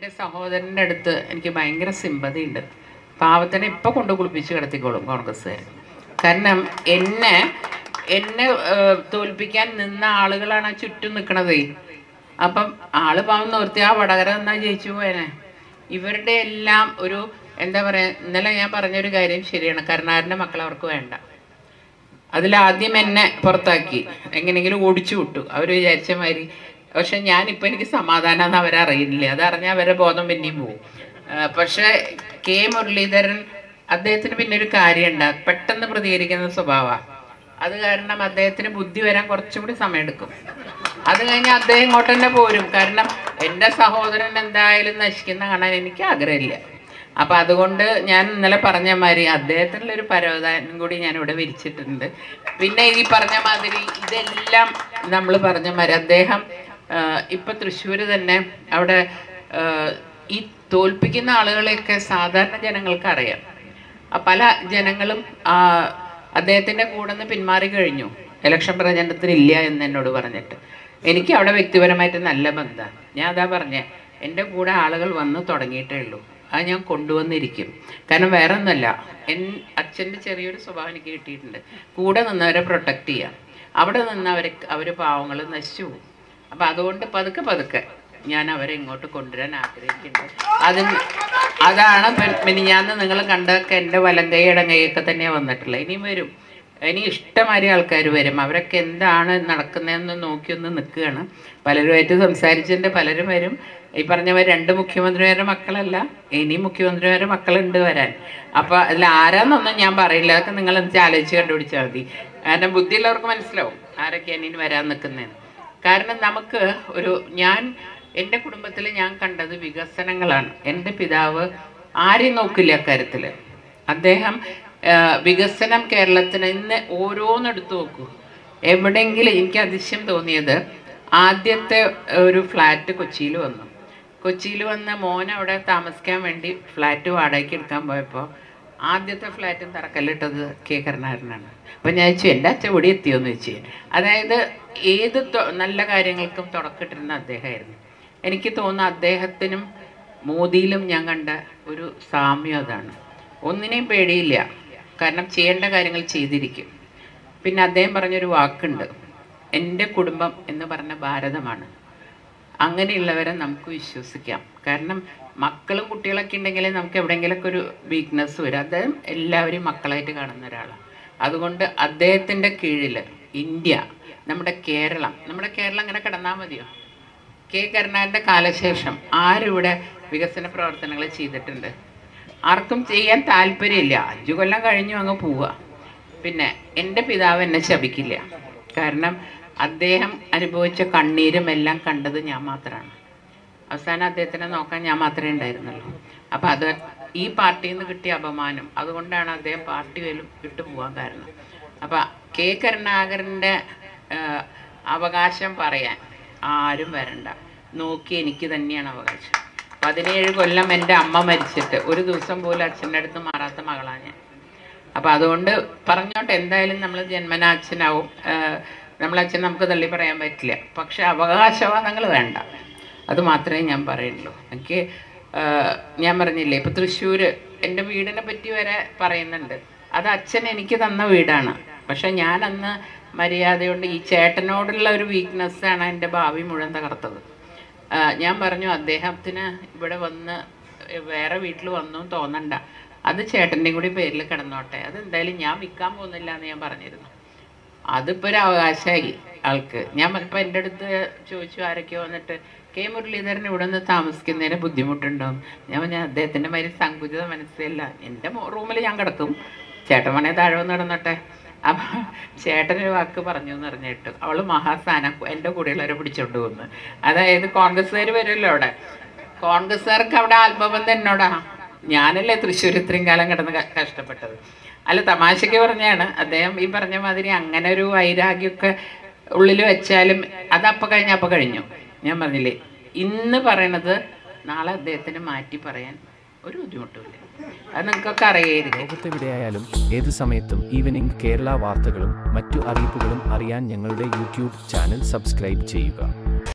എൻ്റെ സഹോദരൻ്റെ അടുത്ത് എനിക്ക് ഭയങ്കര സിമ്പതി ഉണ്ട്. പാവത്തിനെ ഇപ്പം കൊണ്ട് കുളിപ്പിച്ച് കിടത്തിക്കോളും കോൺഗ്രസ്സുകാർ. കാരണം എന്നെ തോൽപ്പിക്കാൻ നിന്ന ആളുകളാണ് ചുറ്റും നിൽക്കണതേ. അപ്പം ആള് പാവം നിർത്തി ആ വടകര എന്നാ ജയിച്ചു പോയനെ. ഇവരുടെ എല്ലാം ഒരു എന്താ പറയുക, ഇന്നലെ ഞാൻ പറഞ്ഞൊരു കാര്യം ശരിയാണ്. കരുണാകരൻ്റെ മക്കൾ അവർക്ക് വേണ്ട. അതിലാദ്യം എന്നെ പുറത്താക്കി, എങ്ങനെയെങ്കിലും ഓടിച്ചു വിട്ടു അവർ വിചാരിച്ച മാതിരി. പക്ഷെ ഞാനിപ്പോൾ എനിക്ക് സമാധാനമെന്ന് അവരറിയില്ല. അതറിഞ്ഞാൽ അവരെ ബോധം പിന്നെയും പോകും. പക്ഷേ കെ മുരളീധരൻ അദ്ദേഹത്തിന് പിന്നെ ഒരു കാര്യമുണ്ട്, പെട്ടെന്ന് പ്രതികരിക്കുന്ന സ്വഭാവമാണ്. അത് കാരണം അദ്ദേഹത്തിന് ബുദ്ധി വരാൻ കുറച്ചും കൂടി സമയമെടുക്കും. അത് കഴിഞ്ഞ് അദ്ദേഹം ഇങ്ങോട്ട് തന്നെ പോരും. കാരണം എൻ്റെ സഹോദരൻ എന്തായാലും നശിക്കുന്ന കാണാൻ എനിക്ക് ആഗ്രഹമില്ല. അപ്പം അതുകൊണ്ട് ഞാൻ ഇന്നലെ പറഞ്ഞ മാതിരി അദ്ദേഹത്തിനുള്ളൊരു പരവതാനം കൂടി ഞാനിവിടെ വിരിച്ചിട്ടുണ്ട്. പിന്നെ ഈ പറഞ്ഞ മാതിരി ഇതെല്ലാം നമ്മൾ പറഞ്ഞ മാതിരി അദ്ദേഹം ഇപ്പം തൃശ്ശൂർ തന്നെ അവിടെ ഈ തോൽപ്പിക്കുന്ന ആളുകളെയൊക്കെ സാധാരണ ജനങ്ങൾക്ക് അറിയാം. പല ജനങ്ങളും അദ്ദേഹത്തിൻ്റെ കൂടെ നിന്ന് പിന്മാറി കഴിഞ്ഞു, ഇലക്ഷൻ പ്രചരണത്തിനില്ല എന്ന് എന്നോട് പറഞ്ഞിട്ട്. എനിക്ക് അവിടെ വ്യക്തിപരമായിട്ട് നല്ല ബന്ധമാണ്. ഞാൻ അതാ പറഞ്ഞേ, എൻ്റെ കൂടെ ആളുകൾ വന്ന് തുടങ്ങിയിട്ടേ ഉള്ളൂ. അത് ഞാൻ കൊണ്ടുവന്നിരിക്കും. കാരണം വേറെ ഒന്നുമല്ല, അച്ഛൻ്റെ ചെറിയൊരു സ്വഭാവം എനിക്ക് കിട്ടിയിട്ടുണ്ട്. കൂടെ നിന്നവരെ പ്രൊട്ടക്റ്റ് ചെയ്യാം. അവിടെ നിന്ന് അവർ പാവങ്ങൾ നശിച്ചു പോകും. അപ്പം അതുകൊണ്ട് പതുക്കെ പതുക്കെ ഞാൻ അവരെ ഇങ്ങോട്ട് കൊണ്ടുവരാൻ ആഗ്രഹിക്കുന്നുണ്ട്. അതാണ് മിനിഞ്ഞാന്ന് നിങ്ങൾ കണ്ടതൊക്കെ എൻ്റെ വലം കൈ ഇടം കൈയൊക്കെ തന്നെയാണ് വന്നിട്ടുള്ളത്. ഇനിയും വരും, ഇനി ഇഷ്ടമാതിരി ആൾക്കാർ വരും. അവരൊക്കെ എന്താണ് നടക്കുന്നതെന്ന് നോക്കിയൊന്ന് നിൽക്കുകയാണ്. പലരുമായിട്ട് സംസാരിച്ചിട്ടുണ്ട്. പലരും വരും. ഈ പറഞ്ഞവർ 2 മുഖ്യമന്ത്രിമാരുടെ മക്കളല്ല, ഇനി മുഖ്യമന്ത്രിമാരുടെ മക്കളുണ്ട് വരാൻ. അപ്പോൾ അതിൽ ആരാന്നൊന്നും ഞാൻ പറയില്ല, അതൊക്കെ നിങ്ങൾ എനിക്ക് ആലോചിച്ച് കണ്ടുപിടിച്ചാൽ മതി. കാരണം ബുദ്ധിയുള്ളവർക്ക് മനസ്സിലാവും ആരൊക്കെയാണ് ഇനി വരാൻ നിൽക്കുന്നതെന്ന്. കാരണം നമുക്ക് എൻ്റെ കുടുംബത്തിൽ ഞാൻ കണ്ടത് വികസനങ്ങളാണ്. എൻ്റെ പിതാവ് ആരെയും നോക്കില്ല അക്കാര്യത്തിൽ. അദ്ദേഹം വികസനം കേരളത്തിന് ഇന്ന് ഓരോന്നെടുത്ത് നോക്കൂ. എവിടെയെങ്കിലും എനിക്ക് അതിശയം തോന്നിയത്, ആദ്യത്തെ ഒരു ഫ്ലാറ്റ് കൊച്ചിയിൽ വന്ന് മോൻ അവിടെ താമസിക്കാൻ വേണ്ടി ഫ്ലാറ്റ് വാടകയ്ക്ക് എടുക്കാൻ പോയപ്പോൾ ആദ്യത്തെ ഫ്ലാറ്റും തറക്കല്ലിട്ടത് കെ കരുണാകരനാണ്. അപ്പോൾ ഞാൻ ചോദിച്ചു, എൻ്റെ അച്ഛൻ ഇവിടെ എത്തിയോന്ന് ചോദിച്ചു. അതായത് ഏത് നല്ല കാര്യങ്ങൾക്കും തുടക്കമിട്ടിരുന്ന അദ്ദേഹമായിരുന്നു. എനിക്ക് തോന്നുന്നു അദ്ദേഹത്തിനും മോദിയിലും ഞാൻ കണ്ട ഒരു സാമ്യം അതാണ്. ഒന്നിനെയും പേടിയില്ല, കാരണം ചെയ്യേണ്ട കാര്യങ്ങൾ ചെയ്തിരിക്കും. പിന്നെ അദ്ദേഹം പറഞ്ഞൊരു വാക്കുണ്ട്, എൻ്റെ കുടുംബം എന്ന് പറഞ്ഞ ഭാരതമാണ്. അങ്ങനെയുള്ളവരെ നമുക്ക് വിശ്വസിക്കാം. കാരണം മക്കളും കുട്ടികളൊക്കെ ഉണ്ടെങ്കിൽ നമുക്ക് എവിടെയെങ്കിലുമൊക്കെ ഒരു വീക്ക്നെസ് വരും. അദ്ദേഹം എല്ലാവരെയും മക്കളായിട്ട് കാണുന്ന ഒരാളാണ്. അതുകൊണ്ട് അദ്ദേഹത്തിൻ്റെ കീഴിൽ ഇന്ത്യ, നമ്മുടെ കേരളം അങ്ങനെ കിടന്നാൽ മതിയോ? കെ കരുണാകരൻ്റെ കാലശേഷം ആരിവിടെ വികസന പ്രവർത്തനങ്ങൾ ചെയ്തിട്ടുണ്ട്? ആർക്കും ചെയ്യാൻ താല്പര്യമില്ല. 5 കൊല്ലം കഴിഞ്ഞു അങ്ങ് പോവുക. പിന്നെ എൻ്റെ പിതാവ് എന്നെ ശപിക്കില്ല. കാരണം അദ്ദേഹം അനുഭവിച്ച കണ്ണീരും എല്ലാം കണ്ടത് ഞാൻ മാത്രമാണ്. അവസാനം അദ്ദേഹത്തിനെ നോക്കാൻ ഞാൻ മാത്രമേ ഉണ്ടായിരുന്നുള്ളൂ. അപ്പം അത് ഈ പാർട്ടിയിൽ നിന്ന് കിട്ടിയ അപമാനം, അതുകൊണ്ടാണ് അദ്ദേഹം പാർട്ടി പോലും വിട്ടു പോകാൻ കാരണം. അപ്പം കെ കരുണാകരൻ്റെ അവകാശം പറയാൻ ആരും വരണ്ട. നോക്കി എനിക്ക് തന്നെയാണ് അവകാശം. 17 കൊല്ലം എൻ്റെ അമ്മ മരിച്ചിട്ട് ഒരു ദിവസം പോലും അച്ഛൻ്റെ അടുത്ത് മാറാത്ത മകളാണ് ഞാൻ. അപ്പം അതുകൊണ്ട് പറഞ്ഞോട്ടെ, എന്തായാലും നമ്മൾ ജന്മനാ അച്ഛനാവും. നമ്മളച്ഛൻ നമുക്ക് തള്ളി പറയാൻ പറ്റില്ല. പക്ഷെ അവകാശവാദങ്ങൾ വേണ്ട, അത് മാത്രമേ ഞാൻ പറയുള്ളൂ. എനിക്ക് ഞാൻ പറഞ്ഞില്ലേ, ഇപ്പോൾ തൃശ്ശൂർ എൻ്റെ വീടിനെ പറ്റി വരെ പറയുന്നുണ്ട്. അത് അച്ഛൻ എനിക്ക് തന്ന വീടാണ്. പക്ഷെ ഞാനന്ന് മര്യാദയുണ്ട്, ഈ ചേട്ടനോടുള്ള ഒരു വീക്ക്നെസ്സാണ് എൻ്റെ ഭാവി മുഴുവൻ തകർത്തത്. ഞാൻ പറഞ്ഞു, അദ്ദേഹത്തിന് ഇവിടെ വന്ന് വേറെ വീട്ടിൽ വന്നു തോന്നണ്ട, അത് ചേട്ടൻ്റെയും കൂടി പേരിൽ കിടന്നോട്ടെ, അതെന്തായാലും ഞാൻ വിൽക്കാൻ പോകുന്നില്ല എന്ന് ഞാൻ പറഞ്ഞിരുന്നു. അതിപ്പോൾ ഒരു അവകാശമായി ആൾക്ക്. ഞാൻ ഇപ്പോൾ എൻ്റെ അടുത്ത് ചോദിച്ചു, ആരൊക്കെയോ വന്നിട്ട് കെ മുരളീധരൻ ഇവിടെ നിന്ന് താമസിക്കുന്നതിന് ബുദ്ധിമുട്ടുണ്ടോയെന്ന്. ഞാൻ പറഞ്ഞാൽ അദ്ദേഹത്തിൻ്റെ മാതിരി സങ്കുചിത മനസ്സിലല്ല, എൻ്റെ റൂമിൽ ഞാൻ കിടക്കും, ചേട്ടൻ വേണേ താഴെ വന്ന് കിടന്നോട്ടെ. അപ്പം ചേട്ടനൊരു വാക്ക് പറഞ്ഞു എന്ന് പറഞ്ഞിട്ട് അവൾ മഹാസ്ഥാനം എൻ്റെ കൂടെയുള്ളവരെ പിടിച്ചോണ്ട് പോകുന്നു. അതായത് കോൺഗ്രസ്സുകാർ വരുമല്ലോ അവിടെ, കോൺഗ്രസ്സുകാർക്ക് അവിടെ ആത്മബന്ധം എന്നോടാ. ഞാനല്ലേ തൃശ്ശൂർ ഇത്രയും കാലം കിടന്ന് കഷ്ടപ്പെട്ടത്. അല്ല, തമാശയ്ക്ക് പറഞ്ഞാണ്. അദ്ദേഹം ഈ പറഞ്ഞ മാതിരി അങ്ങനെ ഒരു വൈരാഗ്യമൊക്കെ ഉള്ളിൽ വെച്ചാലും അതപ്പം കഴിഞ്ഞു. ഞാൻ പറഞ്ഞില്ലേ, ഇന്ന് പറയണത് നാളെ അദ്ദേഹത്തിന് മാറ്റി പറയാൻ ഒരു ബുദ്ധിമുട്ടുമില്ല. അത് നിങ്ങൾക്കൊക്കെ അറിയായിരിക്കും. ലോകത്തെവിടെയായാലും ഏത് സമയത്തും ഈവനിംഗ് കേരള വാർത്തകളും മറ്റു അറിയിപ്പുകളും അറിയാൻ ഞങ്ങളുടെ യൂട്യൂബ് ചാനൽ സബ്സ്ക്രൈബ് ചെയ്യുക.